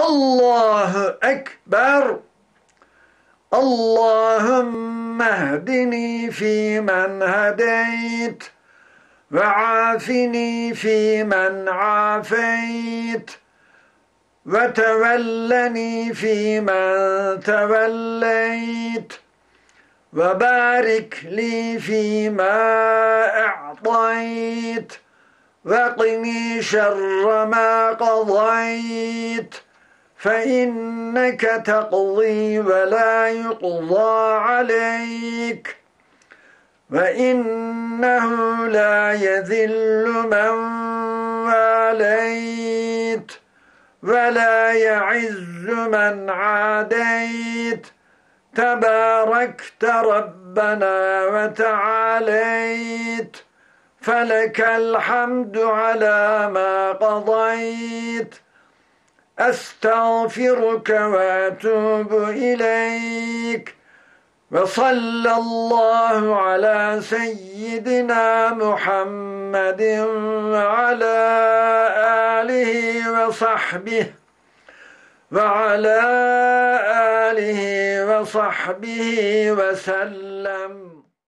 الله أكبر. اللهم اهدني فيمن هديت، وعافني فيمن عافيت، وتولني فيمن توليت، وبارك لي فيما أعطيت، وقني شر ما قضيت، فإنك تقضي ولا يقضى عليك، وإنه لا يذل من واليت ولا يعز من عاديت، تباركت ربنا وتعاليت، فلك الحمد على ما قضيت. أستغفرك وأتوب إليك، وصلى الله على سيدنا محمد وعلى آله وصحبه وسلم.